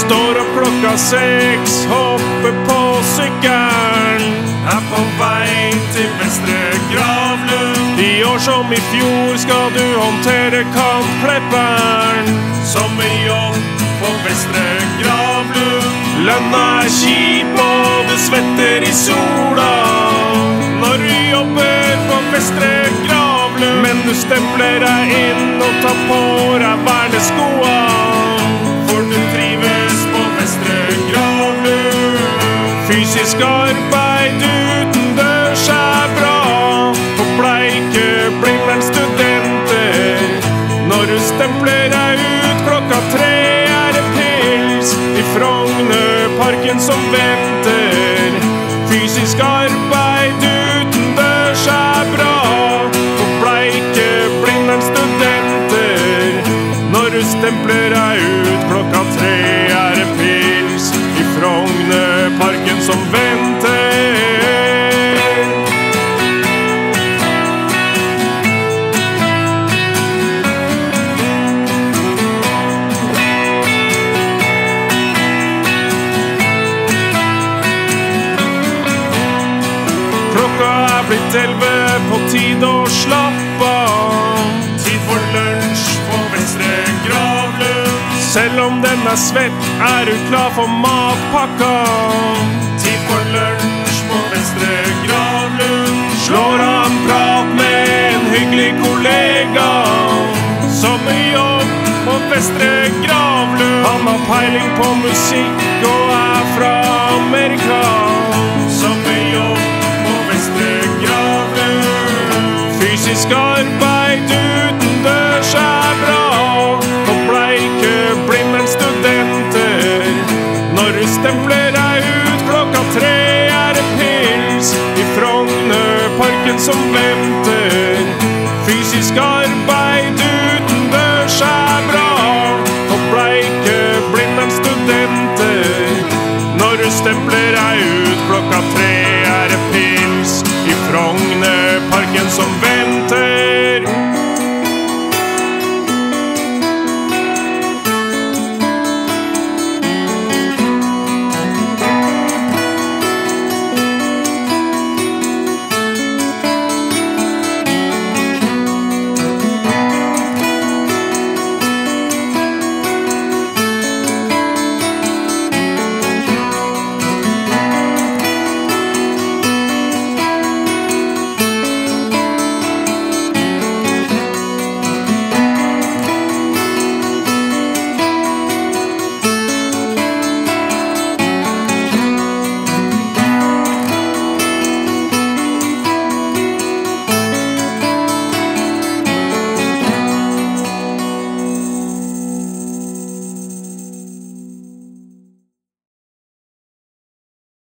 Står opp klokka 6, hopper på sykkelen, på vei til Vestre Gravlund. I år som i fjor skal du håndtere Kantklepperen. Sommerjobb på Vestre Gravlund. Lønna kjip og du svetter i sola når du jobber på Vestre Gravlund. Men du stempler deg inn og tar på deg verneskoa, for du trives på Vestre Gravlund. Fysisk arbeid utendørs bra for bleike Blindern-studenter. Når du stempler deg ut klokka 3 det pils i Frognerparken som venter. Fysisk arbeid utendørs bra for bleike Blindern-studenter. Når du stempler deg ut klokka 3 det pils i Frognerparken som venter. Klokka blitt 11, på tide å slappe av. Tid for lunsj på Vestre Gravlund. Selv om den svett, du klar for matpakka. Tid for lunsj på Vestre Gravlund. Slår an prat med en hyggelig kollega. Sommerjobb på Vestre Gravlund. Han har peiling på musikk og fra Amerika. Sommerjobb på Vestre Gravlund. Fysisk arbeid utendørs bra for bleike Blindern-studenter. Når du stempler deg ut klokka 3 det pils i Frognerparken som venter.